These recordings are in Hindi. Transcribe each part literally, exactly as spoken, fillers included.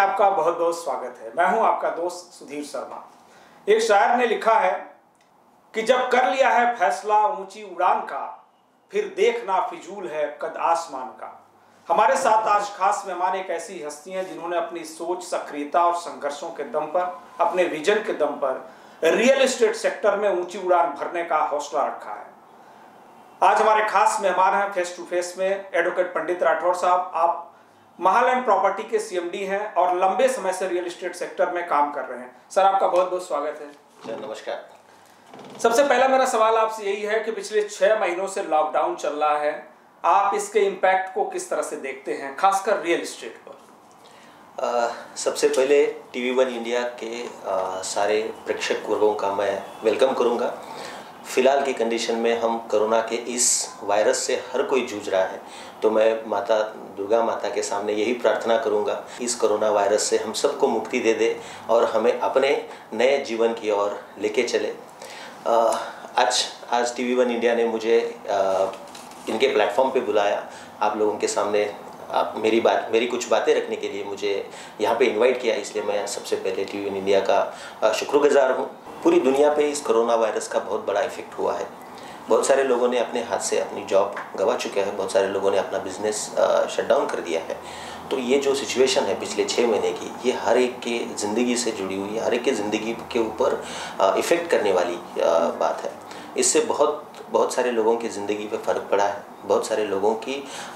आपका बहुत बहुत स्वागत है। मैं हूं आपका दोस्त सुधीर शर्मा। एक शायर ने लिखा है कि जब कर लिया है फैसला ऊंची उड़ान का, फिर देखना फिजूल है कद आसमान का। हमारे साथ आज खास मेहमान एक ऐसी हस्ती हैं जिन्होंने अपनी सोच, सक्रियता और संघर्षों के दम पर, अपने विजन के दम पर रियल एस्टेट सेक्टर में ऊंची उड़ान भरने का हौसला रखा है। आज हमारे खास मेहमान हैं फेस टू फेस में एडवोकेट पंडित राठौर साहब। आप महालैंड प्रॉपर्टी के सीएमडी हैं और लंबे समय से रियल एस्टेट सेक्टर में काम कर रहे हैं। सर, आपका बहुत बहुत स्वागत है। नमस्कार। सबसे पहला मेरा सवाल आपसे यही है कि पिछले छह महीनों से लॉकडाउन चल रहा है, आप इसके इम्पैक्ट को किस तरह से देखते हैं, खासकर रियल एस्टेट पर? आ, सबसे पहले टीवी वन इंडिया के आ, सारे प्रेक्षक वर्गों का मैं वेलकम करूंगा। फिलहाल की कंडीशन में हम कोरोना के इस वायरस से हर कोई जूझ रहा है, तो मैं माता दुर्गा माता के सामने यही प्रार्थना करूंगा, इस कोरोना वायरस से हम सबको मुक्ति दे दे और हमें अपने नए जीवन की ओर लेके चले। आ, आज आज टीवी वन इंडिया ने मुझे आ, इनके प्लेटफॉर्म पे बुलाया, आप लोगों के सामने आप मेरी बात मेरी कुछ बातें रखने के लिए मुझे यहाँ पे इनवाइट किया, इसलिए मैं सबसे पहले टीवी वन इंडिया का शुक्रगुजार हूँ। पूरी दुनिया पे इस कोरोना वायरस का बहुत बड़ा इफेक्ट हुआ है। बहुत सारे लोगों ने अपने हाथ से अपनी जॉब गंवा चुके हैं, बहुत सारे लोगों ने अपना बिजनेस शट डाउन कर दिया है। तो ये जो सिचुएशन है पिछले छः महीने की, ये हर एक के ज़िंदगी से जुड़ी हुई है, हर एक के ज़िंदगी के ऊपर इफ़ेक्ट करने वाली बात है। इससे बहुत बहुत सारे लोगों की ज़िंदगी पे फ़र्क पड़ा है। बहुत सारे लोगों की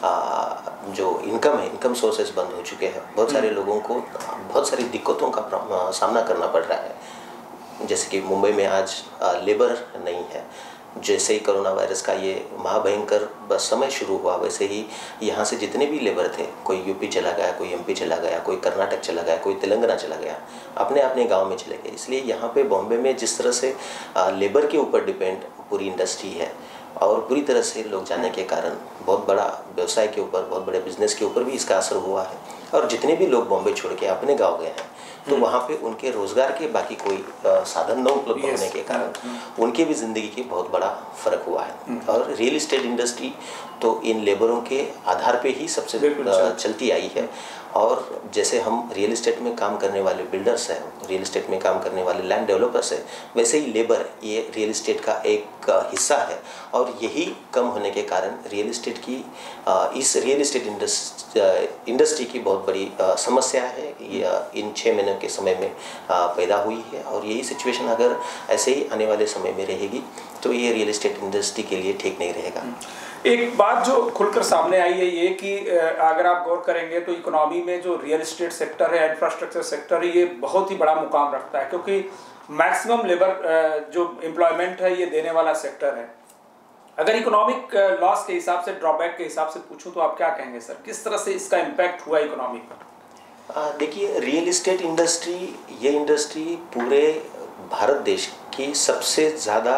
आ, जो इनकम है, इनकम सोर्सेज बंद हो चुके हैं। बहुत सारे लोगों को बहुत सारी दिक्कतों का सामना करना पड़ रहा है। जैसे कि मुंबई में आज लेबर नहीं है। जैसे ही कोरोना वायरस का ये महाभयंकर बस समय शुरू हुआ, वैसे ही यहाँ से जितने भी लेबर थे, कोई यूपी चला गया, कोई एमपी चला गया, कोई कर्नाटक चला गया, कोई तेलंगाना चला गया, अपने अपने गांव में चले गए। इसलिए यहाँ पे बॉम्बे में जिस तरह से लेबर के ऊपर डिपेंड पूरी इंडस्ट्री है और पूरी तरह से लोग जाने के कारण बहुत बड़ा व्यवसाय के ऊपर, बहुत बड़े बिजनेस के ऊपर भी इसका असर हुआ है। और जितने भी लोग बॉम्बे छोड़ के अपने गाँव गए हैं, तो वहाँ पे उनके रोज़गार के बाकी कोई साधन न उपलब्ध होने के कारण उनके भी ज़िंदगी के बहुत बड़ा फ़र्क हुआ है। और रियल इस्टेट इंडस्ट्री तो इन लेबरों के आधार पे ही सबसे चलती आई है। और जैसे हम रियल इस्टेट में काम करने वाले बिल्डर्स हैं, रियल इस्टेट में काम करने वाले लैंड डेवलपर्स हैं, वैसे ही लेबर ये रियल इस्टेट का एक हिस्सा है। और यही कम होने के कारण रियल इस्टेट की इस रियल इस्टेट इंडस्ट्री की बहुत बड़ी समस्या है, ये इन छः महीनों के समय में पैदा हुई है। और यही सिचुएशन अगर ऐसे ही आने वाले समय में रहेगी तो ये रियल इस्टेट इंडस्ट्री के लिए ठीक नहीं रहेगा। एक बात जो खुलकर सामने आई है ये कि अगर आप गौर करेंगे तो इकोनॉमी में जो रियल एस्टेट सेक्टर है, इंफ्रास्ट्रक्चर सेक्टर है, ये बहुत ही बड़ा मुकाम रखता है, क्योंकि मैक्सिमम लेबर जो एम्प्लॉयमेंट है ये देने वाला सेक्टर है। अगर इकोनॉमिक लॉस के हिसाब से, ड्रॉबैक के हिसाब से पूछूं तो आप क्या कहेंगे सर, किस तरह से इसका इम्पैक्ट हुआ इकोनॉमी पर? देखिए, रियल इस्टेट इंडस्ट्री ये इंडस्ट्री पूरे भारत देश की सबसे ज़्यादा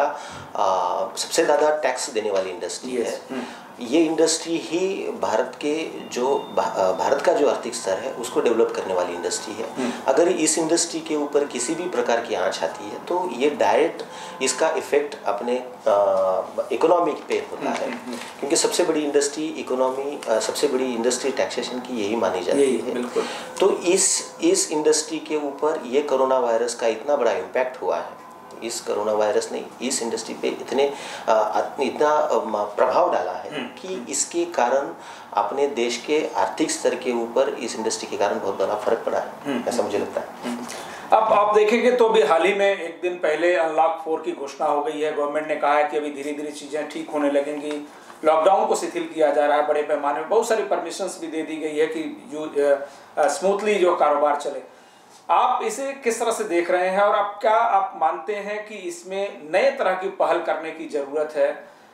सबसे ज़्यादा टैक्स देने वाली इंडस्ट्री yes. है। ये इंडस्ट्री ही भारत के जो भारत का जो आर्थिक स्तर है उसको डेवलप करने वाली इंडस्ट्री है। hmm. अगर इस इंडस्ट्री के ऊपर किसी भी प्रकार की आंच आती है तो ये डायरेक्ट इसका इफेक्ट अपने इकोनॉमी पे होता है। hmm. क्योंकि सबसे बड़ी इंडस्ट्री इकोनॉमी सबसे बड़ी इंडस्ट्री टैक्सेशन की यही मानी जाती है। बिल्कुल। तो इस इस इंडस्ट्री के ऊपर ये कोरोना वायरस का इतना बड़ा इम्पैक्ट हुआ है। इस कोरोना वायरस ने इस इंडस्ट्री पे इतने इतना प्रभाव डाला है कि इसके कारण अपने देश के आर्थिक स्तर के ऊपर इस इंडस्ट्री के कारण बहुत बड़ा फर्क पड़ा है, ऐसा मुझे लगता है। अब आप देखेंगे तो अभी हाल ही में एक दिन पहले अनलॉक फोर की घोषणा हो गई है। गवर्नमेंट ने कहा है कि अभी धीरे धीरे चीज़ें ठीक होने लगेंगी, लॉकडाउन को शिथिल किया जा रहा है बड़े पैमाने में, बहुत सारी परमिशंस भी दे दी गई है कि स्मूथली जो कारोबार चले। आप इसे किस तरह से देख रहे हैं और आप क्या आप मानते हैं कि इसमें नए तरह की पहल करने की ज़रूरत है?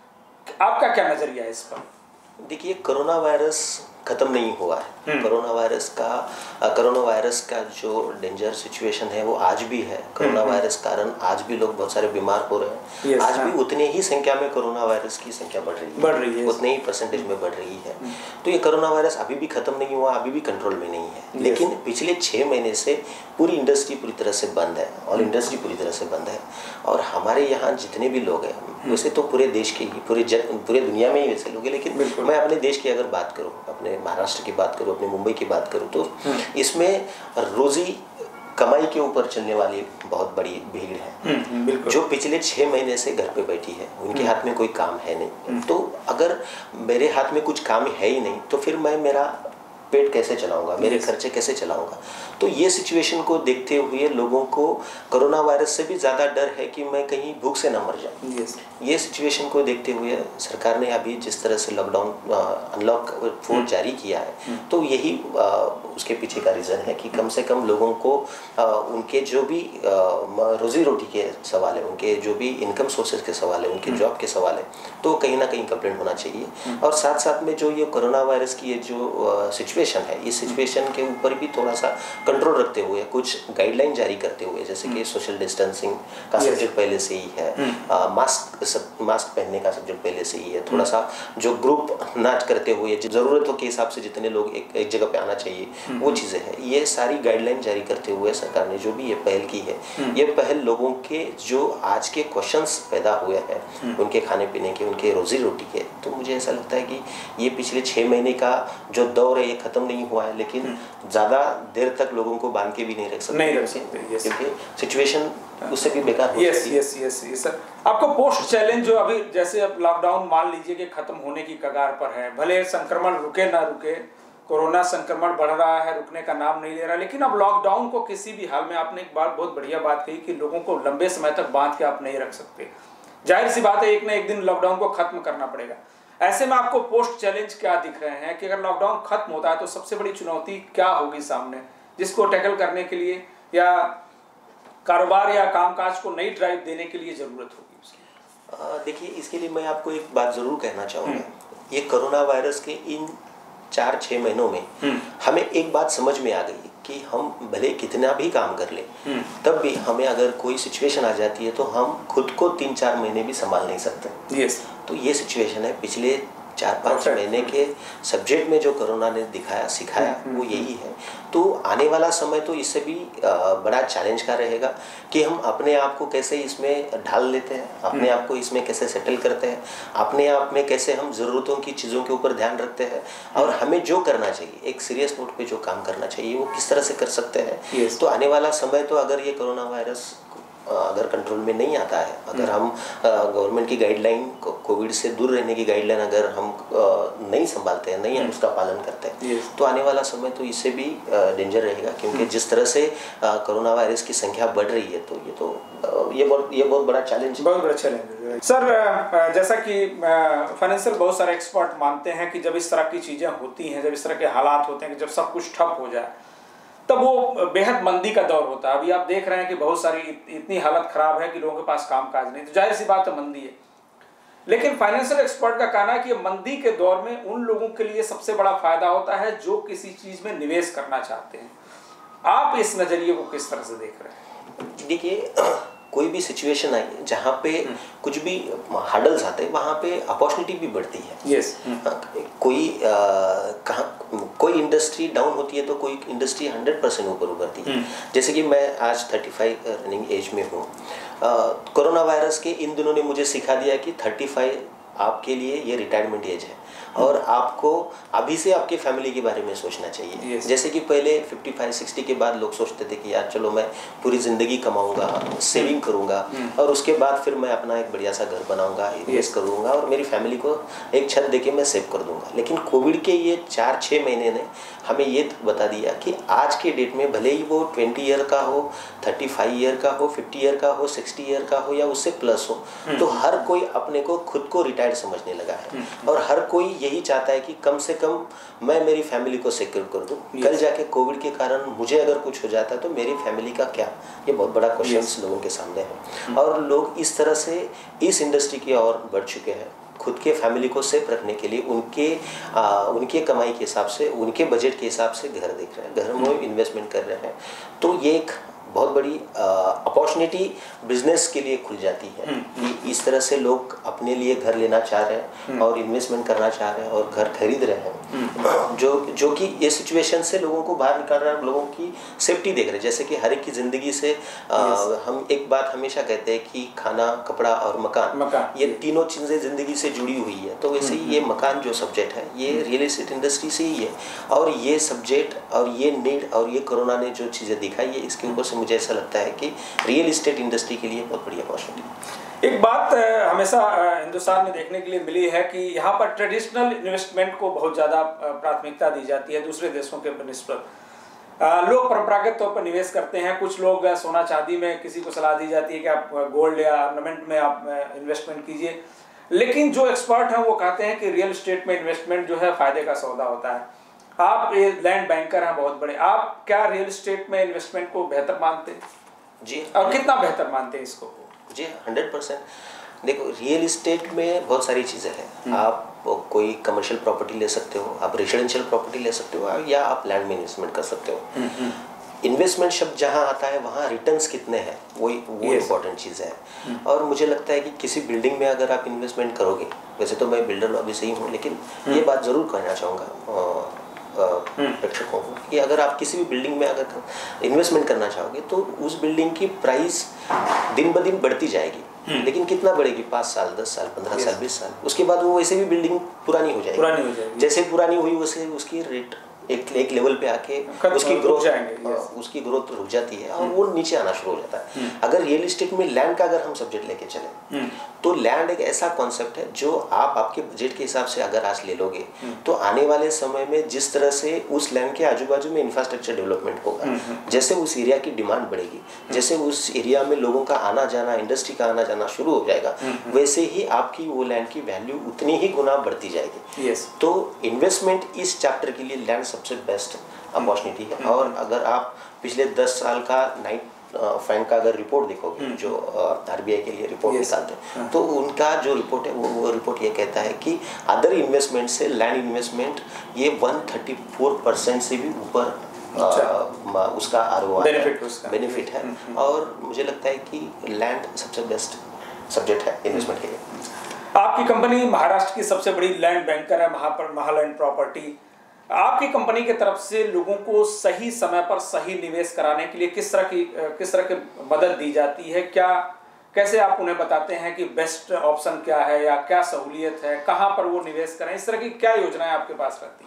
आपका क्या नज़रिया है इस पर? देखिए, कोरोना वायरस ख़त्म नहीं हुआ है। कोरोना वायरस का कोरोना वायरस का जो डेंजर सिचुएशन है वो आज भी है। कोरोना वायरस कारण आज भी लोग बहुत सारे बीमार हो रहे हैं। yes, आज हाँ। भी उतने ही संख्या में कोरोना वायरस की संख्या बढ़ रही है बढ़ रही है उतने ही परसेंटेज में बढ़ रही है। तो ये कोरोना वायरस अभी भी ख़त्म नहीं हुआ, अभी भी कंट्रोल में नहीं है। yes. लेकिन पिछले छः महीने से पूरी इंडस्ट्री पूरी तरह से बंद है और इंडस्ट्री पूरी तरह से बंद है। और हमारे यहाँ जितने भी लोग हैं, वैसे तो पूरे देश के ही पूरे जग पूरे दुनिया में ही वैसे लोग हैं, लेकिन मैं अपने देश की अगर बात करूँ, अपने महाराष्ट्र की बात करूँ, अपने मुंबई की बात करूँ, तो इसमें रोजी कमाई के ऊपर चलने वाली बहुत बड़ी भीड़ है जो पिछले छः महीने से घर पे बैठी है, उनके हाथ में कोई काम है नहीं। तो अगर मेरे हाथ में कुछ काम है ही नहीं तो फिर मैं मेरा पेट कैसे चलाऊंगा, मेरे खर्चे कैसे चलाऊंगा। तो ये सिचुएशन को देखते हुए लोगों को कोरोना वायरस से भी ज़्यादा डर है कि मैं कहीं भूख से ना मर जाऊं। yes. ये सिचुएशन को देखते हुए सरकार ने अभी जिस तरह से लॉकडाउन अनलॉक फोर जारी किया है, तो यही आ, उसके पीछे का रीज़न है कि कम से कम लोगों को आ, उनके जो भी रोजी रोटी के सवाल है, उनके जो भी इनकम सोर्सेज के सवाल है, उनके जॉब के सवाल है, तो कहीं ना कहीं कंप्लेंट होना चाहिए। और साथ साथ में जो ये कोरोना वायरस की ये जो सिचुएशन है, इस सिचुएशन के ऊपर भी थोड़ा सा कंट्रोल रखते हुए कुछ गाइडलाइन जारी करते हुए, जैसे कि सोशल डिस्टेंसिंग का सब्जेक्ट पहले से ही है, मास्क मास्क पहनने का सब्जेक्ट पहले से ही है, थोड़ा सा जो ग्रुप नाच करते हुए ज़रूरतों के हिसाब से जितने लोग एक एक जगह पे आना चाहिए वो चीज़ें हैं, ये सारी गाइडलाइन जारी करते हुए सरकार ने जो भी ये पहल की है, ये पहल लोगों के जो आज के क्वेश्चंस पैदा हुए हैं उनके खाने पीने के, उनके रोजी रोटी के, तो मुझे ऐसा लगता है कि ये पिछले छः महीने का जो दौर है ये ख़त्म नहीं हुआ है, लेकिन ज़्यादा देर तक लोगों को बांध के भी नहीं रख सकते, नहीं रख सकते, क्योंकि सिचुएशन उससे भी बेकार हो yes yes yes yes sir. आपको पोस्ट चैलेंज जो अभी जैसे अब लॉकडाउन मान लीजिए कि खत्म होने की कगार पर है, भले संक्रमण रुके ना रुके, कोरोना संक्रमण बढ़ रहा है, रुकने का नाम नहीं ले रहा, लेकिन अब लॉकडाउन को किसी भी हाल में, आपने एक बात बहुत बढ़िया बात कही कि लोगों को लंबे समय तक बांध के आप नहीं रख सकते, जाहिर सी बात है एक ना एक दिन लॉकडाउन को खत्म करना पड़ेगा। ऐसे में आपको पोस्ट चैलेंज क्या दिख रहे हैं कि अगर लॉकडाउन खत्म होता है तो सबसे बड़ी चुनौती क्या होगी सामने, जिसको टैकल करने के लिए या कारोबार या कामकाज को नई ड्राइव देने के लिए जरूरत होगी उसकी? देखिए, इसके लिए मैं आपको एक बात जरूर कहना चाहूँगा, ये कोरोना वायरस के इन चार छः महीनों में हमें एक बात समझ में आ गई कि हम भले कितना भी काम कर ले, तब भी हमें अगर कोई सिचुएशन आ जाती है तो हम खुद को तीन चार महीने भी संभाल नहीं सकते। yes. तो ये सिचुएशन है पिछले चार पाँच महीने के सब्जेक्ट में जो कोरोना ने दिखाया सिखाया वो यही है। तो आने वाला समय तो इससे भी बड़ा चैलेंज का रहेगा कि हम अपने आप को कैसे इसमें ढाल लेते हैं, अपने आप को इसमें कैसे सेटल करते हैं, अपने आप में कैसे हम ज़रूरतों की चीज़ों के ऊपर ध्यान रखते हैं, और हमें जो करना चाहिए एक सीरियस नोट पे जो काम करना चाहिए वो किस तरह से कर सकते हैं। yes. तो आने वाला समय तो अगर ये कोरोना वायरस अगर कंट्रोल में नहीं आता है, अगर हम गवर्नमेंट की गाइडलाइन, कोविड से दूर रहने की गाइडलाइन अगर हम नहीं संभालते हैं, नहीं हम उसका पालन करते हैं, yes. तो आने वाला समय तो इससे भी डेंजर रहेगा, क्योंकि जिस तरह से कोरोना वायरस की संख्या बढ़ रही है तो ये तो ये बहुत ये बहुत बड़ा चैलेंज बहुत बड़ा चैलेंज सर। जैसा कि फाइनेंशियल बहुत सारे एक्सपर्ट मानते हैं कि जब इस तरह की चीज़ें होती हैं, जब इस तरह के हालात होते हैं कि जब सब कुछ ठप हो जाए, तब वो बेहद मंदी का दौर होता है। अभी आप देख रहे हैं कि बहुत सारी इतनी हालत खराब है कि लोगों के पास काम काज नहीं, तो जाहिर सी बात है मंदी है। लेकिन फाइनेंशियल एक्सपर्ट का कहना है कि मंदी के दौर में उन लोगों के लिए सबसे बड़ा फायदा होता है जो किसी चीज में निवेश करना चाहते हैं। आप इस नजरिए को किस तरह से देख रहे हैं? देखिए, कोई भी सिचुएशन आई जहाँ पे कुछ भी हार्डल्स आते हैं वहाँ पे अपॉर्चुनिटी भी बढ़ती है। yes. कोई कहाँ कोई इंडस्ट्री डाउन होती है तो कोई इंडस्ट्री हंड्रेड परसेंट ऊपर उभरती है। जैसे कि मैं आज थर्टी फाइव रनिंग एज में हूँ, कोरोना वायरस के इन दिनों ने मुझे सिखा दिया कि थर्टी फाइव आपके लिए ये रिटायरमेंट एज है और आपको अभी से आपके फैमिली के बारे में सोचना चाहिए। yes. जैसे कि पहले फिफ्टी फाइव सिक्सटी के बाद लोग सोचते थे कि यार चलो मैं पूरी ज़िंदगी कमाऊंगा, सेविंग करूंगा और उसके बाद फिर मैं अपना एक बढ़िया सा घर बनाऊंगा, इन्वेस्ट करूंगा और मेरी फैमिली को एक छत देके मैं सेव कर दूंगा। लेकिन कोविड के ये चार छः महीने ने हमें ये बता दिया कि आज के डेट में भले ही वो ट्वेंटी ईयर का हो, थर्टी फाइव ईयर का हो, फिफ्टी ईयर का हो, सिक्सटी ईयर का हो या उससे प्लस हो, तो हर कोई अपने को खुद को रिटायर्ड समझने लगा है और हर कोई यही चाहता है कि कम से कम मैं मेरी फैमिली को सिक्योर कर दूं। yes. कल जाके कोविड के कारण मुझे अगर कुछ हो जाता है तो मेरी फैमिली का क्या, ये बहुत बड़ा क्वेश्चन yes. लोगों के सामने है। और लोग इस तरह से इस इंडस्ट्री की ओर बढ़ चुके हैं, खुद के फैमिली को सेफ रखने के लिए उनके आ, उनके कमाई के हिसाब से, उनके बजट के हिसाब से घर देख रहे हैं, घर में इन्वेस्टमेंट कर रहे हैं। तो ये एक बहुत बड़ी अपॉर्चुनिटी बिजनेस के लिए खुल जाती है कि इस तरह से लोग अपने लिए घर लेना चाह रहे हैं और इन्वेस्टमेंट करना चाह रहे हैं और घर खरीद रहे हैं, जो जो कि ये सिचुएशन से लोगों को बाहर निकाल रहा है, लोगों की सेफ्टी देख रहे हैं। जैसे कि हर एक की ज़िंदगी से आ, हम एक बात हमेशा कहते हैं कि खाना, कपड़ा और मकान, मकान ये तीनों चीज़ें ज़िंदगी से जुड़ी हुई है। तो वैसे ही ये मकान जो सब्जेक्ट है ये रियल एस्टेट इंडस्ट्री से ही है, और ये सब्जेक्ट और ये नीड और ये कोरोना ने जो चीज़ें दिखाई है, इसके ऊपर से मुझे ऐसा लगता है कि रियल एस्टेट इंडस्ट्री के लिए बहुत बड़ी अपॉर्चुनिटी। एक बात हमेशा हिंदुस्तान में देखने के लिए मिली है कि यहाँ पर ट्रेडिशनल इन्वेस्टमेंट को बहुत ज़्यादा प्राथमिकता दी जाती है दूसरे देशों के निस्बत। लोग परंपरागत तौर पर निवेश करते हैं, कुछ लोग सोना चांदी में, किसी को सलाह दी जाती है कि आप गोल्ड या ऑर्नामेंट में आप इन्वेस्टमेंट कीजिए, लेकिन जो एक्सपर्ट हैं वो कहते हैं कि रियल एस्टेट में इन्वेस्टमेंट जो है फायदे का सौदा होता है। आप ये लैंड बैंकर हैं बहुत बड़े, आप क्या रियल एस्टेट में इन्वेस्टमेंट को बेहतर मानते हैं? जी, और कितना बेहतर मानते हैं इसको? जी हंड्रेड परसेंट। देखो, रियल इस्टेट में बहुत सारी चीज़ें हैं। आप कोई कमर्शियल प्रॉपर्टी ले सकते हो, आप रेजिडेंशियल प्रॉपर्टी ले सकते हो, या आप लैंड में इन्वेस्टमेंट कर सकते हो। इन्वेस्टमेंट शब्द जहाँ आता है वहाँ रिटर्न्स कितने हैं वही वो इम्पोर्टेंट चीज़ है। और मुझे लगता है कि किसी बिल्डिंग में अगर आप इन्वेस्टमेंट करोगे, वैसे तो मैं बिल्डर अभी से ही हूँ, लेकिन ये बात ज़रूर कहना चाहूँगा प्रेक्षकों को कि अगर आप किसी भी बिल्डिंग में अगर इन्वेस्टमेंट करना चाहोगे तो उस बिल्डिंग की प्राइस दिन ब दिन बढ़ती जाएगी, लेकिन कितना बढ़ेगी? पाँच साल, दस साल, पंद्रह साल, बीस साल, उसके बाद वो वैसे भी बिल्डिंग पुरानी हो जाएगी। पुरानी हो जाएगी जैसे पुरानी हुई वैसे उसकी रेट एक एक लेवल पे आके उसकी ग्रोथ जाएंगे, उसकी ग्रोथ रुक जाती है और वो नीचे आना शुरू हो जाता है। अगर रियल एस्टेट में लैंड का अगर हम सब्जेक्ट लेके चले तो लैंड एक ऐसा कॉन्सेप्ट है जो आप आपके बजट के हिसाब से अगर आज ले लोगे तो आने वाले समय में जिस तरह से उस लैंड के आजू बाजू में इंफ्रास्ट्रक्चर डेवलपमेंट होगा, जैसे उस एरिया की डिमांड बढ़ेगी, जैसे उस एरिया में लोगों का आना जाना, इंडस्ट्री का आना जाना शुरू हो जाएगा, वैसे ही आपकी वो लैंड की वैल्यू उतनी ही गुना बढ़ती जाएगी। तो इन्वेस्टमेंट इस चैप्टर के लिए लैंड सबसे बेस्ट अपॉर्चुनिटी है। और अगर आप पिछले दस साल का नाइट बैंक का अगर रिपोर्ट देखोगे जो आरबीआई के लिए रिपोर्ट निकालते हैं तो उनका जो रिपोर्ट है वो वो रिपोर्ट ये कहता है कि अदर इन्वेस्टमेंट से लैंड इन्वेस्टमेंट ये एक सौ चौंतीस परसेंट से भी ऊपर अच्छा। उसका आरओआई बेनिफिट बेनिफिट है। और मुझे लगता है कि लैंड सबसे बेस्ट सब्जेक्ट है इन्वेस्टमेंट के लिए। आपकी कंपनी महाराष्ट्र की सबसे बड़ी लैंड बैंकर है, महा महालैंड प्रॉपर्टी। आपकी कंपनी की तरफ से लोगों को सही समय पर सही निवेश कराने के लिए किस तरह की किस तरह की मदद दी जाती है? क्या कैसे आप उन्हें बताते हैं कि बेस्ट ऑप्शन क्या है या क्या सहूलियत है, कहाँ पर वो निवेश करें? इस तरह की क्या योजनाएं आपके पास रहती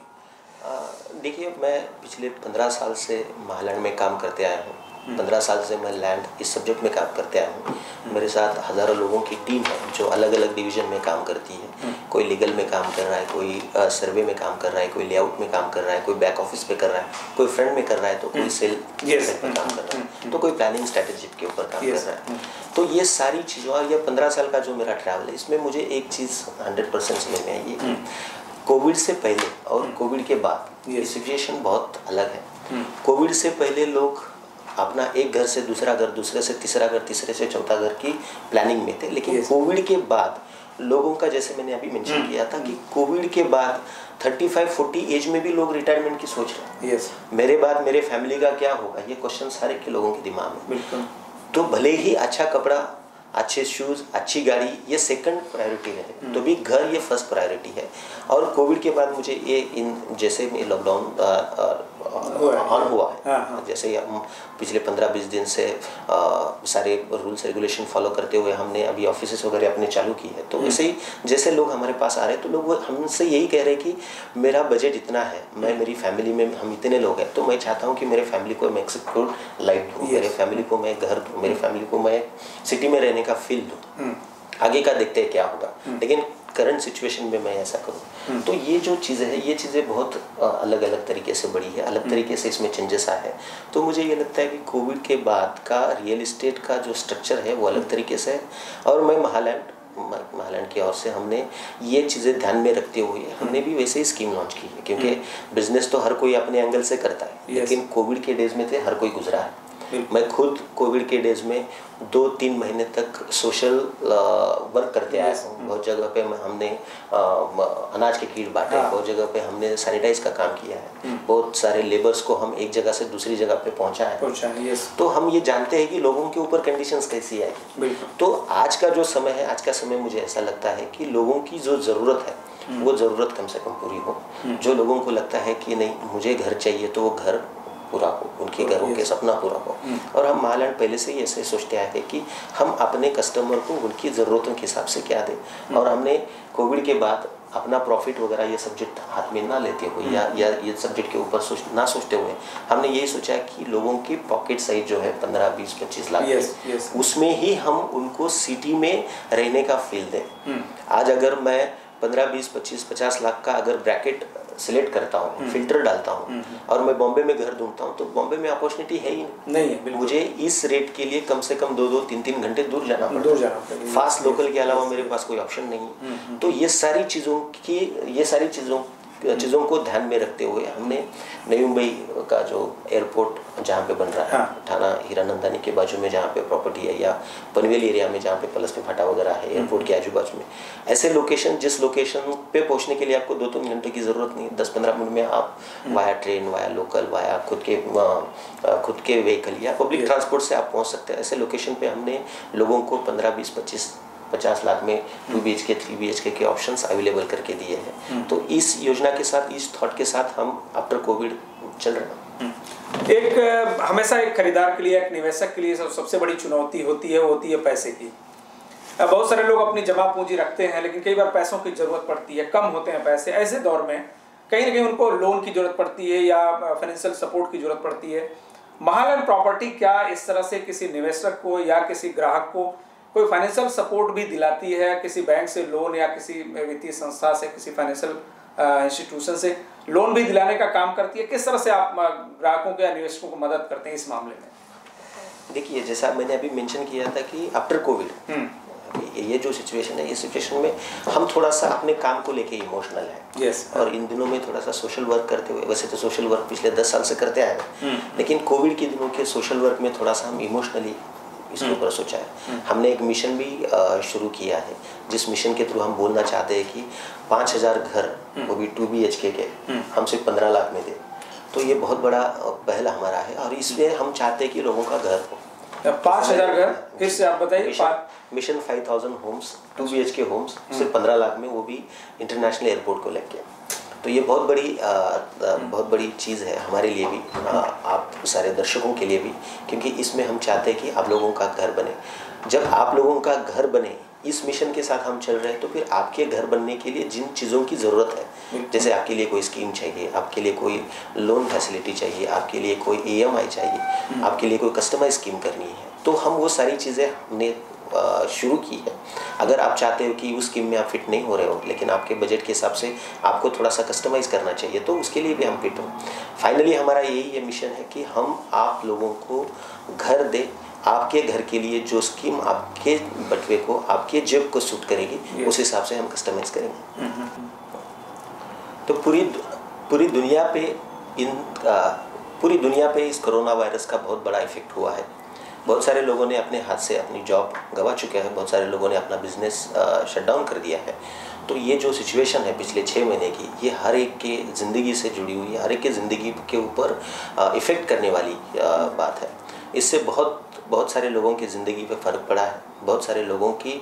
हैं? देखिए, मैं पिछले पंद्रह साल से महालैंड में काम करते आया हूँ। पंद्रह साल से मैं लैंड इस सब्जेक्ट में काम करते आया हूँ। मेरे साथ हज़ारों लोगों की टीम है जो अलग अलग डिवीज़न में काम करती है। कोई लीगल में काम कर रहा है, कोई सर्वे में काम कर रहा है, कोई लेआउट में काम कर रहा है, कोई बैक ऑफिस पे कर रहा है, कोई फ्रंट में कर रहा है, तो कोई सेल में काम कर रहा है, तो कोई प्लानिंग स्ट्रेटेजी के ऊपर काम कर रहा है। तो ये सारी चीज़ों, और ये पंद्रह साल का जो मेरा ट्रैवल है, इसमें मुझे एक चीज़ हंड्रेड परसेंट समझ में आई है। कोविड से पहले और कोविड के बाद ये सिचुएशन बहुत अलग है। कोविड से पहले लोग अपना एक घर से दूसरा घर, दूसरे से तीसरा घर, तीसरे से चौथा घर की प्लानिंग में थे, लेकिन कोविड के बाद लोगों का, जैसे मैंने अभी मेंशन किया था कि कोविड के बाद पैंतीस चालीस एज में भी लोग रिटायरमेंट की सोच रहे हैं। yes. मेरे बाद मेरे फैमिली का क्या होगा, ये क्वेश्चन सारे के लोगों के दिमाग में। बिल्कुल। तो भले ही अच्छा कपड़ा, अच्छे शूज़, अच्छी गाड़ी ये सेकंड प्रायोरिटी है, तो भी घर ये फर्स्ट प्रायोरिटी है। और कोविड के बाद मुझे ये इन जैसे लॉकडाउन ऑन हुआ है, हाँ, हाँ। जैसे हम पिछले पंद्रह बीस दिन से आ, सारे रूल्स रेगुलेशन फॉलो करते हुए हमने अभी ऑफिस वगैरह अपने चालू की है, तो वैसे ही जैसे लोग हमारे पास आ रहे हैं तो लोग हमसे यही कह रहे हैं कि मेरा बजट इतना है, मैं मेरी फैमिली में हम इतने लोग हैं, तो मैं चाहता हूँ कि मेरे फैमिली को मैं सिक्योर लाइफ दूँ, मेरे फैमिली को मैं घर दूँ, मेरी फैमिली को मैं सिटी में रहने का फील दूँ। आगे का देखते हैं क्या होगा, लेकिन करंट सिचुएशन में मैं ऐसा करूँ। तो ये जो चीज़ें हैं, ये चीज़ें बहुत अलग अलग तरीके से बढ़ी है, अलग तरीके से इसमें चेंजेस आए हैं। तो मुझे ये लगता है कि कोविड के बाद का रियल इस्टेट का जो स्ट्रक्चर है वो अलग तरीके से है। और मैं महालैंड महालैंड की ओर से हमने ये चीज़ें ध्यान में रखते हुए हमने भी वैसे ही स्कीम लॉन्च की है, क्योंकि बिजनेस तो हर कोई अपने एंगल से करता है, लेकिन कोविड के डेज में थे हर कोई गुजरा है। मैं खुद कोविड के डेज में दो तीन महीने तक सोशल वर्क करते आया हूँ। बहुत जगह पे हमने आ, अनाज के किट बांटे, बहुत जगह पे हमने सैनिटाइज का काम किया है, बहुत सारे लेबर्स को हम एक जगह से दूसरी जगह पे पहुँचा है। तो हम ये जानते हैं कि लोगों के ऊपर कंडीशंस कैसी आएगी। तो आज का जो समय है, आज का समय मुझे ऐसा लगता है कि लोगों की जो ज़रूरत है वो ज़रूरत कम से कम पूरी हो। जो लोगों को लगता है कि नहीं मुझे घर चाहिए तो वो घर पूरा हो, उनके घरों के सपना पूरा हो। और हम महालैंड पहले से ही ऐसे सोचते आए हैं कि हम अपने कस्टमर को उनकी ज़रूरतों के हिसाब से क्या दें। और हमने कोविड के बाद अपना प्रॉफिट वगैरह ये सब्जेक्ट हाथ में ना लेते हुए या या ये सब्जेक्ट के ऊपर सोच ना सोचते हुए हमने यही सोचा कि लोगों की पॉकेट साइज जो है पंद्रह बीस पच्चीस लाख yes, yes. उसमें ही हम उनको सिटी में रहने का फील दें। आज अगर मैं पंद्रह बीस पच्चीस पचास लाख का अगर ब्रैकेट सिलेक्ट करता हूँ, फिल्टर डालता हूँ और मैं बॉम्बे में घर ढूंढता हूँ तो बॉम्बे में अपॉर्चुनिटी है ही नहीं है। मुझे इस रेट के लिए कम से कम दो दो तीन तीन घंटे दूर जाना पड़ता है। फास्ट लोकल के अलावा मेरे पास कोई ऑप्शन नहीं है। तो ये सारी चीज़ों की ये सारी चीज़ों चीज़ों को ध्यान में रखते हुए हमने नई मुंबई का जो एयरपोर्ट जहाँ पे बन रहा है, हाँ। थाना हीरानंदानी के बाजू में जहाँ पे प्रॉपर्टी है, या पनवेल एरिया में जहाँ पे पलस में फाटा वगैरह है, एयरपोर्ट के आजू बाजू में ऐसे लोकेशन जिस लोकेशन पे पहुँचने के लिए आपको दो तीन घंटे की ज़रूरत नहीं, दस पंद्रह मिनट में आप via train, via local, via खुद के खुद के व्हीकल या पब्लिक ट्रांसपोर्ट से आप पहुँच सकते हैं। ऐसे लोकेशन पे हमने लोगों को पंद्रह बीस पच्चीस पचास लाख में two B H K three B H K के ऑप्शंस अवेलेबल करके दिए हैं। तो इस योजना के साथ, इस थॉट के साथ हम आफ्टर कोविड चल रहे हैं। एक हमेशा एक खरीदार के लिए, एक निवेशक के लिए सबसे बड़ी चुनौती होती है, वो होती है पैसे की। बहुत सारे लोग अपनी जमा पूंजी रखते हैं लेकिन कई बार पैसों की जरूरत पड़ती है, कम होते हैं पैसे। ऐसे दौर में कहीं ना कहीं उनको लोन की जरूरत पड़ती है या फाइनेंशियल सपोर्ट की जरूरत पड़ती है। महालैंड प्रॉपर्टी क्या इस तरह से किसी निवेशक को या किसी ग्राहक को कोई फाइनेंशियल सपोर्ट भी दिलाती है, किसी बैंक से लोन या किसी वित्तीय संस्था से, किसी फाइनेंशियल इंस्टीट्यूशन से लोन भी दिलाने का काम करती है? किस तरह से आप ग्राहकों के या निवेशकों को मदद करते हैं इस मामले में? देखिए, जैसा मैंने अभी मेंशन किया था कि आफ्टर कोविड ये जो सिचुएशन है, ये सिचुएशन में हम थोड़ा सा अपने काम को लेके इमोशनल है। yes. और इन दिनों में थोड़ा सा सोशल वर्क करते हुए, वैसे तो सोशल वर्क पिछले दस साल से करते आए हैं, लेकिन कोविड के दिनों के सोशल वर्क में थोड़ा सा हम इमोशनली इसके ऊपर सोचा है। हमने एक मिशन भी शुरू किया है जिस मिशन के थ्रू हम बोलना चाहते हैं कि पाँच हजार घर, वो भी टू बी एच के के हम सिर्फ पंद्रह लाख में दें। तो ये बहुत बड़ा पहल हमारा है और इसमें हम चाहते हैं कि लोगों का घर हो। पाँच हजार घर फिर से आप बताइए। Mission five thousand homes, two B H K homes सिर्फ पंद्रह लाख में, वो भी इंटरनेशनल एयरपोर्ट को लेके। तो ये बहुत बड़ी आ, बहुत बड़ी चीज़ है हमारे लिए भी, आ, आप सारे दर्शकों के लिए भी, क्योंकि इसमें हम चाहते हैं कि आप लोगों का घर बने। जब आप लोगों का घर बने, इस मिशन के साथ हम चल रहे हैं, तो फिर आपके घर बनने के लिए जिन चीज़ों की ज़रूरत है, जैसे आपके लिए कोई स्कीम चाहिए, आपके लिए कोई लोन फैसिलिटी चाहिए, आपके लिए कोई ई एम आई चाहिए, आपके लिए कोई कस्टमाइज स्कीम करनी है, तो हम वो सारी चीज़ें हमने शुरू की है। अगर आप चाहते हो कि उस स्कीम में आप फिट नहीं हो रहे हो, लेकिन आपके बजट के हिसाब से आपको थोड़ा सा कस्टमाइज़ करना चाहिए, तो उसके लिए भी हम फिट हो। फाइनली हमारा यही ये मिशन है कि हम आप लोगों को घर दें, आपके घर के लिए जो स्कीम आपके बटवे को, आपके जेब को सूट करेगी, उस हिसाब से हम कस्टमाइज करेंगे। तो पूरी पूरी दुनिया पे इन पूरी दुनिया पे इस कोरोना वायरस का बहुत बड़ा इफेक्ट हुआ है। बहुत सारे लोगों ने अपने हाथ से अपनी जॉब गंवा चुके हैं, बहुत सारे लोगों ने अपना बिजनेस शट डाउन कर दिया है। तो ये जो सिचुएशन है पिछले छः महीने की, ये हर एक के ज़िंदगी से जुड़ी हुई, हर एक के ज़िंदगी के ऊपर इफ़ेक्ट करने वाली बात है। इससे बहुत बहुत सारे लोगों की ज़िंदगी पे फ़र्क पड़ा है। बहुत सारे लोगों की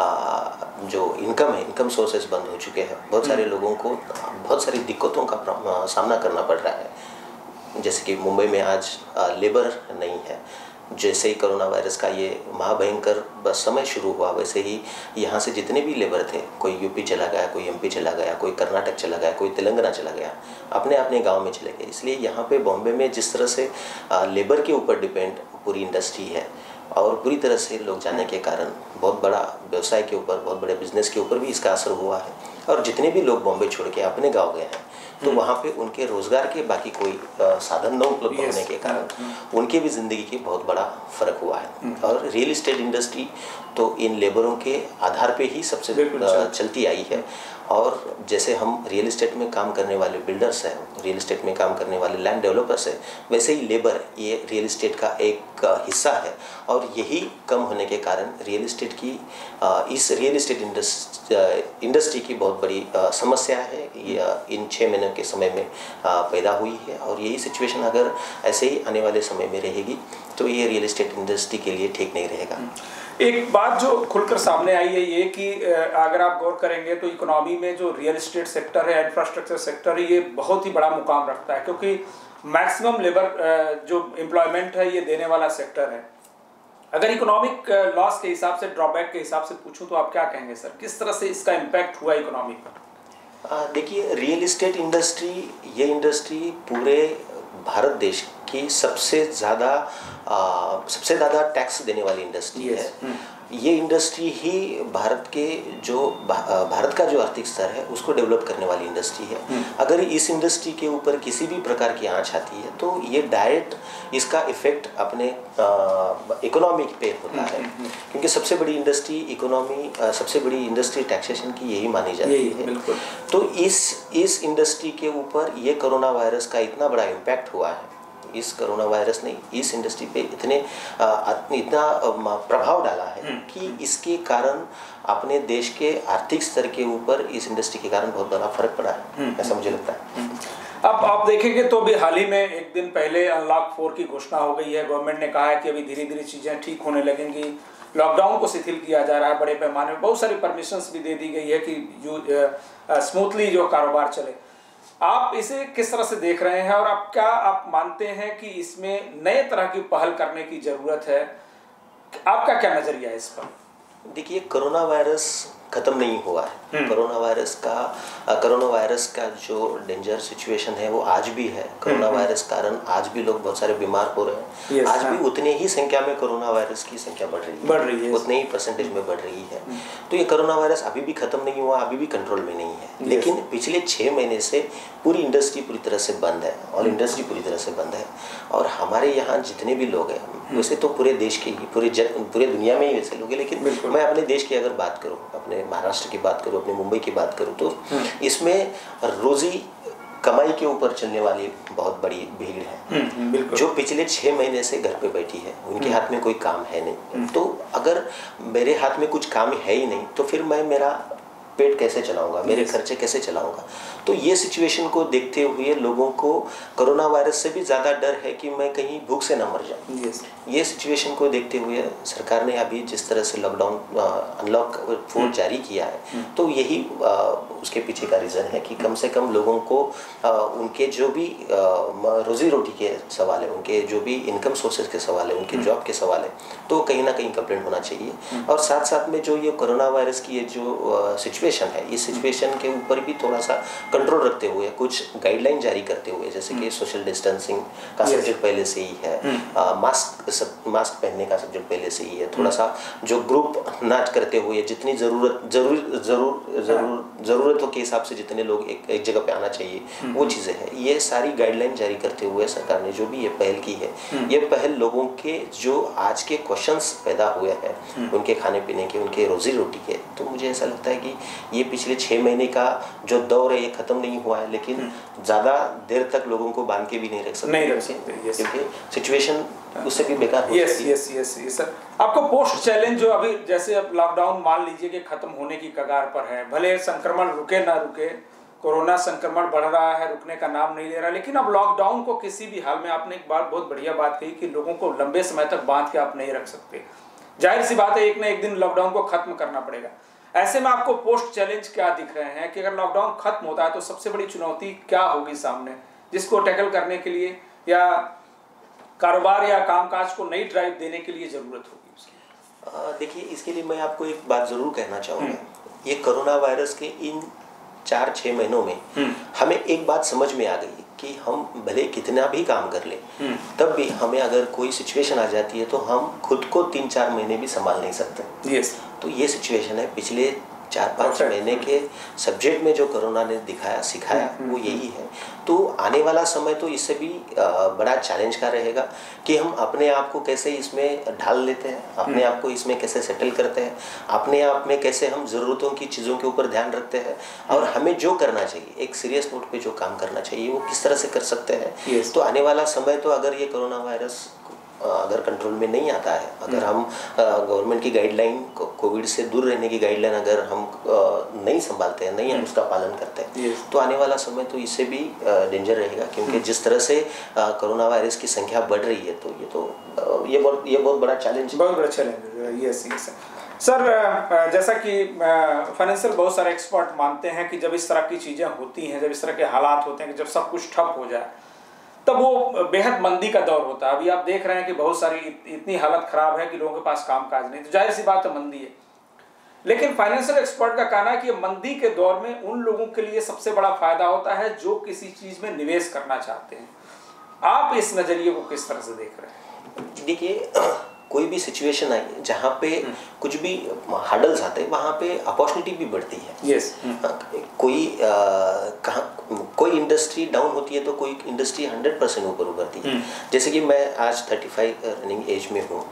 जो इनकम है, इनकम सोर्सेज बंद हो चुके हैं। बहुत सारे लोगों को बहुत सारी दिक्कतों का सामना करना पड़ रहा है। जैसे कि मुंबई में आज लेबर नहीं है। जैसे ही कोरोना वायरस का ये महाभयंकर समय शुरू हुआ, वैसे ही यहाँ से जितने भी लेबर थे, कोई यूपी चला गया, कोई एमपी चला गया, कोई कर्नाटक चला गया, कोई तेलंगाना चला गया, अपने अपने गांव में चले गए। इसलिए यहाँ पे बॉम्बे में जिस तरह से लेबर के ऊपर डिपेंड पूरी इंडस्ट्री है, और पूरी तरह से लोग जाने के कारण बहुत बड़ा व्यवसाय के ऊपर, बहुत बड़े बिजनेस के ऊपर भी इसका असर हुआ है। और जितने भी लोग बॉम्बे छोड़ के अपने गाँव गए हैं, तो वहाँ पे उनके रोजगार के बाकी कोई साधन न उपलब्ध होने के कारण उनके भी ज़िंदगी के बहुत बड़ा फर्क हुआ है। और रियल इस्टेट इंडस्ट्री तो इन लेबरों के आधार पे ही सबसे चलती आई है। और जैसे हम रियल इस्टेट में काम करने वाले बिल्डर्स हैं, रियल इस्टेट में काम करने वाले लैंड डेवलपर्स हैं, वैसे ही लेबर ये रियल इस्टेट का एक हिस्सा है। और यही कम होने के कारण रियल इस्टेट की इस रियल इस्टेट इंडस्ट्री की बहुत बड़ी समस्या है, ये इन छः महीनों के समय में पैदा हुई है। और यही सिचुएशन अगर ऐसे ही आने वाले समय में रहेगी तो ये रियल इस्टेट इंडस्ट्री के लिए ठीक नहीं रहेगा। एक बात जो खुलकर सामने आई है ये कि अगर आप गौर करेंगे तो इकोनॉमी में जो रियल एस्टेट सेक्टर है, इंफ्रास्ट्रक्चर सेक्टर है, ये बहुत ही बड़ा मुकाम रखता है, क्योंकि मैक्सिमम लेबर जो एम्प्लॉयमेंट है ये देने वाला सेक्टर है। अगर इकोनॉमिक लॉस के हिसाब से, ड्रॉबैक के हिसाब से पूछूं तो आप क्या कहेंगे सर, किस तरह से इसका इम्पैक्ट हुआ इकोनॉमी पर? देखिए, रियल इस्टेट इंडस्ट्री ये इंडस्ट्री पूरे भारत देश की सबसे ज़्यादा सबसे ज़्यादा टैक्स देने वाली इंडस्ट्री yes. है। ये इंडस्ट्री ही भारत के जो भारत का जो आर्थिक स्तर है उसको डेवलप करने वाली इंडस्ट्री है। hmm. अगर इस इंडस्ट्री के ऊपर किसी भी प्रकार की आंच आती है तो ये डायरेक्ट इसका इफेक्ट अपने इकोनॉमी पे होता है, hmm. क्योंकि सबसे बड़ी इंडस्ट्री इकोनॉमी सबसे बड़ी इंडस्ट्री टैक्सेशन की यही मानी जाती है। बिल्कुल। तो इस इस इंडस्ट्री के ऊपर ये कोरोना वायरस का इतना बड़ा इम्पैक्ट हुआ है, इस कोरोना वायरस ने इस इंडस्ट्री पे इतने इतना प्रभाव डाला है कि इसके कारण अपने देश के आर्थिक स्तर के ऊपर इस इंडस्ट्री के कारण बहुत बड़ा फर्क पड़ा है, ऐसा मुझे लगता है। अब आप देखेंगे तो भी हाल ही में एक दिन पहले अनलॉक फोर की घोषणा हो गई है। गवर्नमेंट ने कहा है कि अभी धीरे धीरे चीज़ें ठीक होने लगेंगी, लॉकडाउन को शिथिल किया जा रहा है बड़े पैमाने में, बहुत सारी परमिशंस भी दे दी गई है कि जो स्मूथली जो कारोबार चले। आप इसे किस तरह से देख रहे हैं और आप क्या आप मानते हैं कि इसमें नए तरह की पहल करने की जरूरत है? आपका क्या नजरिया है इस पर? देखिए, कोरोना वायरस खत्म नहीं हुआ है। कोरोना वायरस का कोरोना वायरस का जो डेंजर सिचुएशन है वो आज भी है। कोरोना वायरस कारण आज भी लोग बहुत सारे बीमार हो रहे हैं। yes, आज हाँ। भी उतने ही संख्या में कोरोना वायरस की संख्या बढ़ रही है बढ़ रही है उतने ही परसेंटेज में बढ़ रही है। तो ये कोरोना वायरस अभी भी खत्म नहीं हुआ, अभी भी कंट्रोल में नहीं है। yes. लेकिन पिछले छः महीने से पूरी इंडस्ट्री पूरी तरह से बंद है और इंडस्ट्री पूरी तरह से बंद है। और हमारे यहाँ जितने भी लोग हैं वैसे तो पूरे देश के ही पूरे पूरे दुनिया में ही वैसे लोग हैं, लेकिन मैं अपने देश की अगर बात करूँ, अपने महाराष्ट्र की बात करूँ, अपने मुंबई की बात करूँ, तो इसमें रोजी कमाई के ऊपर चलने वाली बहुत बड़ी भीड़ है जो पिछले छः महीने से घर पे बैठी है, उनके हाथ में कोई काम है नहीं। तो अगर मेरे हाथ में कुछ काम है ही नहीं तो फिर मैं मेरा पेट कैसे चलाऊंगा, मेरे खर्चे कैसे चलाऊंगा? तो ये सिचुएशन को देखते हुए लोगों को कोरोना वायरस से भी ज़्यादा डर है कि मैं कहीं भूख से ना मर जाऊं। yes. ये सिचुएशन को देखते हुए सरकार ने अभी जिस तरह से लॉकडाउन अनलॉक फोर जारी किया है hmm. तो यही आ, उसके पीछे का रीज़न है कि कम से कम लोगों को आ, उनके जो भी रोजी रोटी के सवाल है, उनके जो भी इनकम सोर्सेज के सवाल है, उनके जॉब hmm. के सवाल है, तो कहीं ना कहीं कंप्लेंट होना चाहिए। hmm. और साथ साथ में जो ये कोरोना वायरस की ये जो सिचुएशन है, इस सिचुएशन के ऊपर भी थोड़ा सा कंट्रोल रखते हुए कुछ गाइडलाइन जारी करते हुए, जैसे कि सोशल डिस्टेंसिंग का सब्जेक्ट पहले से ही है, मास्क मास्क पहनने का सब्जेक्ट पहले से ही है, थोड़ा सा जो ग्रुप नाच करते हुए जितनी ज़रूरत जरूर जरूर जरूर ज़रूरतों के हिसाब से जितने लोग एक एक जगह पे आना चाहिए वो चीज़ें हैं, ये सारी गाइडलाइन जारी करते हुए सरकार ने जो भी ये पहल की है, ये पहल लोगों के जो आज के क्वेश्चंस पैदा हुए हैं उनके खाने पीने के, उनके रोजी रोटी के, तो मुझे ऐसा लगता है कि ये पिछले छः महीने का जो दौर है ये खत्म नहीं हुआ है, लेकिन ज़्यादा देर तक लोगों को बांध के भी नहीं रख सकते नहीं रख सकते क्योंकि सिचुएशन उससे भी बेकार हो yes yes yes yes sir. आपको पोस्ट चैलेंज जो अभी जैसे अब लॉकडाउन मान लीजिए कि खत्म होने की कगार पर है, भले संक्रमण रुके ना रुके, कोरोना संक्रमण बढ़ रहा है, रुकने का नाम नहीं ले रहा, लेकिन अब लॉकडाउन को किसी भी हाल में, आपने एक बात बहुत बढ़िया बात कही कि लोगों को लंबे समय तक बांध के आप नहीं रख सकते। जाहिर सी बात है एक ना एक दिन लॉकडाउन को खत्म करना पड़ेगा। ऐसे में आपको पोस्ट चैलेंज क्या दिख रहे हैं कि अगर लॉकडाउन खत्म होता है तो सबसे बड़ी चुनौती क्या होगी सामने, जिसको टैकल करने के लिए या कारोबार या कामकाज को नई ड्राइव देने के लिए जरूरत होगी उसकी? देखिए, इसके लिए मैं आपको एक बात जरूर कहना चाहूँगा। ये कोरोना वायरस के इन चार छः महीनों में हमें एक बात समझ में आ गई कि हम भले कितना भी काम कर ले तब भी हमें अगर कोई सिचुएशन आ जाती है तो हम खुद को तीन चार महीने भी संभाल नहीं सकते। yes. तो ये सिचुएशन है पिछले चार पाँच महीने के सब्जेक्ट में जो कोरोना ने दिखाया सिखाया वो यही है। तो आने वाला समय तो इससे भी बड़ा चैलेंज का रहेगा कि हम अपने आप को कैसे इसमें ढाल लेते हैं, अपने आप को इसमें कैसे सेटल करते हैं, अपने आप में कैसे हम ज़रूरतों की चीज़ों के ऊपर ध्यान रखते हैं, और हमें जो करना चाहिए एक सीरियस नोट पे जो काम करना चाहिए वो किस तरह से कर सकते हैं। yes. तो आने वाला समय तो अगर ये कोरोना वायरस अगर कंट्रोल में नहीं आता है, अगर हम गवर्नमेंट की गाइडलाइन कोविड से दूर रहने की गाइडलाइन अगर हम नहीं संभालते हैं, नहीं हम उसका पालन करते हैं, yes. तो आने वाला समय तो इससे भी डेंजर रहेगा, क्योंकि जिस तरह से कोरोना वायरस की संख्या बढ़ रही है तो ये तो ये बहुत ये बहुत बड़ा चैलेंज बहुत बड़ा चैलेंज यस यस सर। जैसा कि फाइनेंशियल बहुत सारे एक्सपर्ट मानते हैं कि जब इस तरह की चीज़ें होती हैं, जब इस तरह के हालात होते हैं कि जब सब कुछ ठप हो जाए, तब वो बेहद मंदी का दौर होता है। अभी आप देख रहे हैं कि बहुत सारी इतनी हालत खराब है कि लोगों के पास काम काज नहीं, तो जाहिर सी बात है मंदी है। लेकिन फाइनेंशियल एक्सपर्ट का कहना है कि मंदी के दौर में उन लोगों के लिए सबसे बड़ा फायदा होता है जो किसी चीज में निवेश करना चाहते हैं। आप इस नजरिए को किस तरह से देख रहे हैं? देखिए, कोई भी सिचुएशन आई जहाँ पे कुछ भी हर्डल्स आते हैं वहाँ पे अपॉर्चुनिटी भी बढ़ती है। yes. कोई आ, कहाँ कोई इंडस्ट्री डाउन होती है तो कोई इंडस्ट्री हंड्रेड परसेंट ऊपर उभरती है। जैसे कि मैं आज थर्टी फाइव रनिंग एज में हूँ।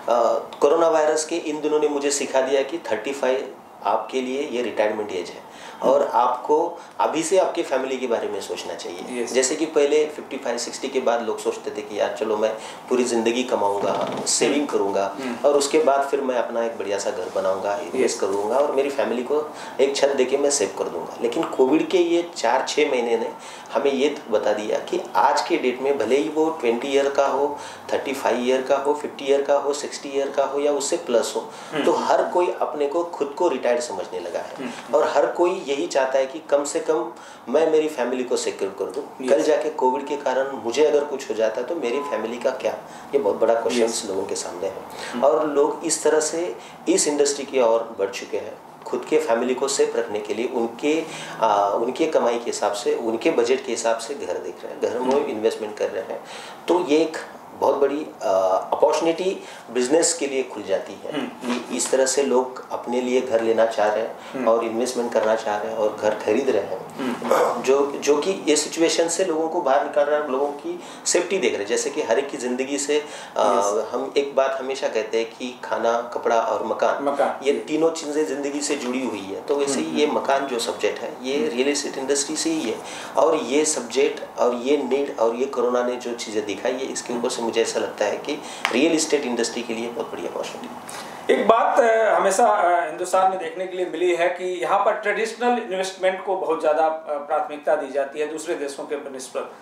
कोरोना वायरस के इन दिनों ने मुझे सिखा दिया कि थर्टी फाइव आपके लिए ये रिटायरमेंट एज है और आपको अभी से आपके फैमिली के बारे में सोचना चाहिए। yes. जैसे कि पहले फिफ्टी फाइव सिक्सटी के बाद लोग सोचते थे कि यार चलो मैं पूरी ज़िंदगी कमाऊंगा, सेविंग करूंगा और उसके बाद फिर मैं अपना एक बढ़िया सा घर बनाऊंगा, इन्वेस्ट करूंगा और मेरी फैमिली को एक छत देके मैं सेव कर दूंगा। लेकिन कोविड के ये चार छः महीने ने हमें ये बता दिया कि आज के डेट में भले ही वो ट्वेंटी ईयर का हो, थर्टी फाइव ईयर का हो, फिफ्टी ईयर का हो, सिक्सटी ईयर का हो या उससे प्लस हो, तो हर कोई अपने को खुद को रिटायर समझने लगा है और हर कोई यही चाहता है कि कम से कम मैं मेरी फैमिली को सिक्योर कर दूं। yes. कल जाके कोविड के कारण मुझे अगर कुछ हो जाता है तो मेरी फैमिली का क्या, ये बहुत बड़ा क्वेश्चन yes. लोगों के सामने है। और लोग इस तरह से इस इंडस्ट्री की ओर बढ़ चुके हैं, खुद के फैमिली को सेफ रखने के लिए उनके आ, उनके कमाई के हिसाब से, उनके बजट के हिसाब से घर देख रहे हैं, घर में इन्वेस्टमेंट कर रहे हैं। तो ये एक बहुत बड़ी अपॉर्चुनिटी बिजनेस के लिए खुल जाती है कि इस तरह से लोग अपने लिए घर लेना चाह रहे हैं और इन्वेस्टमेंट करना चाह रहे हैं और घर खरीद रहे हैं, जो जो कि ये सिचुएशन से लोगों को बाहर निकाल रहा है, लोगों की सेफ्टी देख रहे हैं। जैसे कि हर एक की ज़िंदगी से आ, हम एक बात हमेशा कहते हैं कि खाना, कपड़ा और मकान, मकान ये तीनों चीज़ें ज़िंदगी से जुड़ी हुई है। तो वैसे ही ये मकान जो सब्जेक्ट है ये रियल एस्टेट इंडस्ट्री से ही है और ये सब्जेक्ट और ये नीड और ये कोरोना ने जो चीज़ें दिखाई है इसके ऊपर से मुझे ऐसा लगता है कि रियल एस्टेट इंडस्ट्री के लिए बहुत बढ़िया अपॉर्चुनिटी। एक बात हमेशा हिंदुस्तान में देखने के लिए मिली है कि यहाँ पर ट्रेडिशनल इन्वेस्टमेंट को बहुत ज़्यादा प्राथमिकता दी जाती है दूसरे देशों के निस्बत।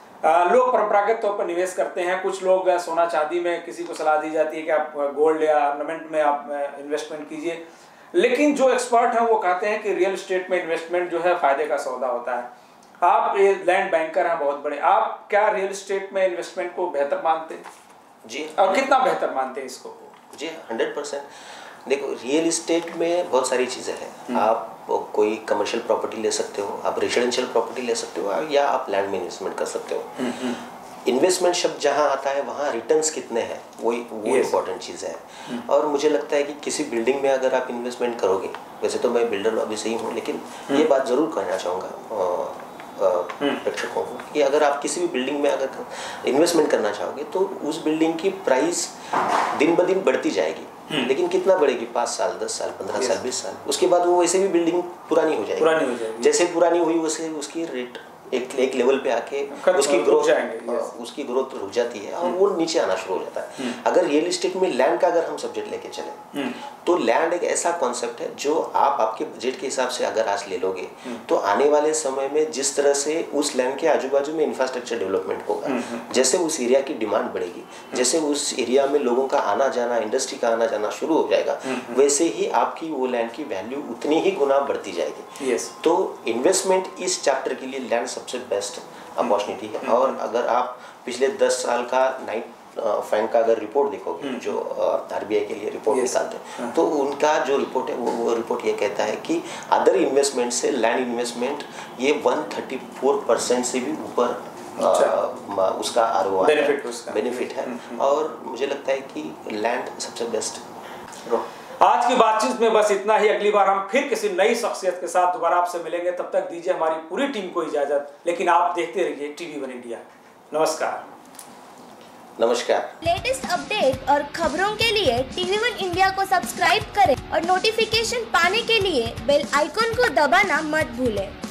लोग परंपरागत तौर पर निवेश करते हैं, कुछ लोग सोना चांदी में, किसी को सलाह दी जाती है कि आप गोल्ड या ऑर्नामेंट में आप इन्वेस्टमेंट कीजिए। लेकिन जो एक्सपर्ट हैं वो कहते हैं कि रियल एस्टेट में इन्वेस्टमेंट जो है फायदे का सौदा होता है। आप लैंड बैंकर हैं बहुत बड़े, आप क्या रियल एस्टेट में इन्वेस्टमेंट को बेहतर मानते हैं? जी, और कितना बेहतर मानते हैं इसको? जी हंड्रेड परसेंट। देखो, रियल इस्टेट में बहुत सारी चीज़ें हैं। आप कोई कमर्शियल प्रॉपर्टी ले सकते हो, आप रेजिडेंशियल प्रॉपर्टी ले सकते हो या आप लैंड में इन्वेस्टमेंट कर सकते हो। इन्वेस्टमेंट शब्द जहाँ आता है वहाँ रिटर्न्स कितने हैं वही वो इम्पोर्टेंट चीज़ है। और मुझे लगता है कि किसी बिल्डिंग में अगर आप इन्वेस्टमेंट करोगे, वैसे तो मैं बिल्डर अभी से ही हूँ, लेकिन ये बात ज़रूर कहना चाहूँगा प्रेक्षकों को कि अगर आप किसी भी बिल्डिंग में अगर इन्वेस्टमेंट करना चाहोगे तो उस बिल्डिंग की प्राइस दिन ब दिन बढ़ती जाएगी। लेकिन कितना बढ़ेगी? पाँच साल, दस साल, पंद्रह साल, बीस साल, उसके बाद वो वैसे भी बिल्डिंग पुरानी हो जाएगी। पुरानी हो जाएगी। जैसे पुरानी हुई वैसे उसकी रेट एक एक लेवल पे आके उसकी ग्रोथ उसकी ग्रोथ रुक जाती है और वो नीचे आना शुरू हो जाता है। अगर रियल एस्टेट में लैंड का अगर हम सब्जेक्ट लेके चले तो लैंड एक ऐसा कॉन्सेप्ट है जो आप आपके बजट के हिसाब से अगर आज ले लोगे तो आने वाले समय में जिस तरह से उस लैंड के आजू बाजू में इंफ्रास्ट्रक्चर डेवलपमेंट होगा, जैसे उस एरिया की डिमांड बढ़ेगी, जैसे उस एरिया में लोगों का आना जाना, इंडस्ट्री का आना जाना शुरू हो जाएगा, वैसे ही आपकी वो लैंड की वैल्यू उतनी ही गुना बढ़ती जाएगी। तो इन्वेस्टमेंट इस चैप्टर के लिए लैंड सबसे बेस्ट अपॉर्चुनिटी है। और अगर आप पिछले दस साल का नाइट बैंक का अगर रिपोर्ट देखोगे जो आरबीआई के लिए रिपोर्ट निकालते हैं तो उनका जो रिपोर्ट है वो वो रिपोर्ट ये कहता है कि अदर इन्वेस्टमेंट से लैंड इन्वेस्टमेंट ये एक सौ चौंतीस परसेंट से भी ऊपर अच्छा। उसका आरओआई बेनिफिट बेनिफिट है। और मुझे लगता है कि लैंड सबसे बेस्ट। आज की बातचीत में बस इतना ही। अगली बार हम फिर किसी नई शख्सियत के साथ दोबारा आपसे मिलेंगे। तब तक दीजिए हमारी पूरी टीम को इजाजत, लेकिन आप देखते रहिए टीवी वन इंडिया। नमस्कार। नमस्कार। लेटेस्ट अपडेट और खबरों के लिए टीवी वन इंडिया को सब्सक्राइब करें और नोटिफिकेशन पाने के लिए बेल आइकॉन को दबाना मत भूलें।